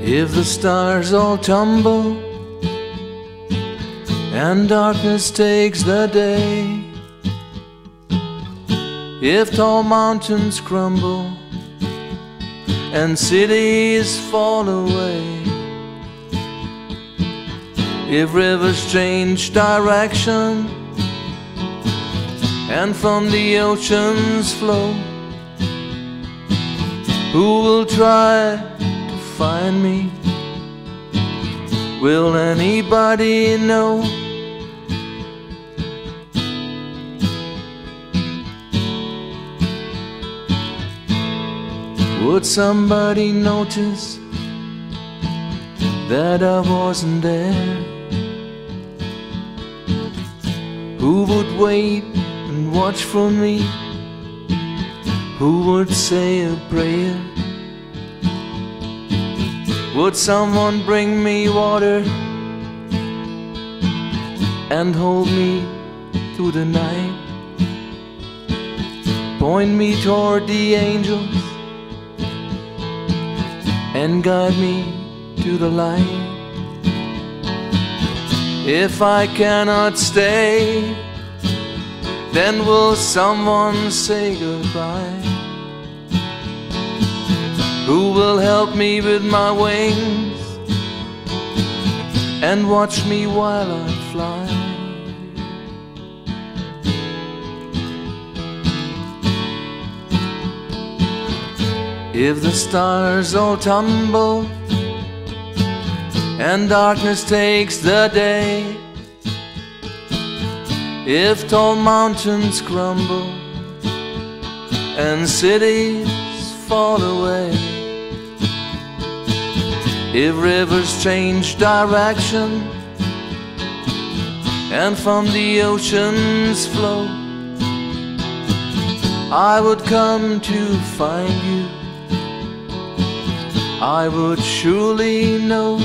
If the stars all tumble and darkness takes the day, if tall mountains crumble and cities fall away, if rivers change direction and from the oceans flow, who will try to find me? Will anybody know? Would somebody notice that I wasn't there? Who would wait and watch for me? Who would say a prayer? Would someone bring me water and hold me through the night? Point me toward the angels and guide me to the light. If I cannot stay, then will someone say goodbye? Who will help me with my wings and watch me while I fly? If the stars all tumble and darkness takes the day, if tall mountains crumble and cities fall away, if rivers change direction and from the oceans flow, I would come to find you. I would surely know.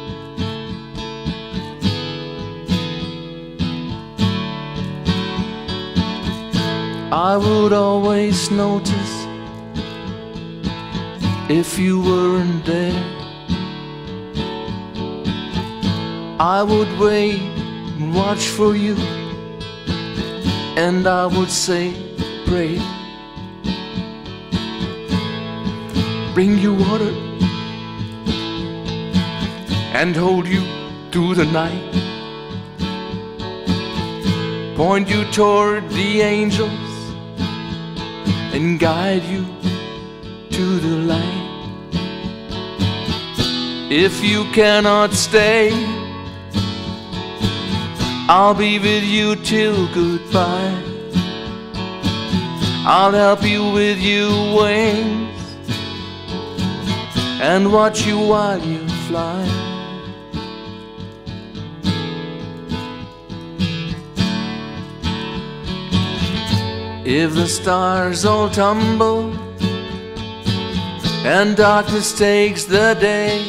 I would always notice if you weren't there. I would wait and watch for you, and I would say, pray. Bring you water and hold you through the night. Point you toward the angels and guide you to the light. If you cannot stay, I'll be with you till goodbye. I'll help you with your wings and watch you while you fly. If the stars all tumble and darkness takes the day,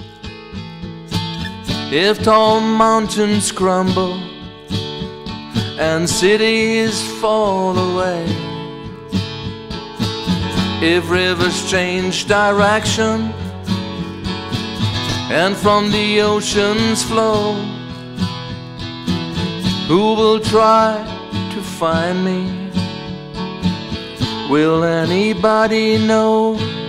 if tall mountains crumble and cities fall away, if rivers change direction and from the oceans flow, who will try to find me? Will anybody know?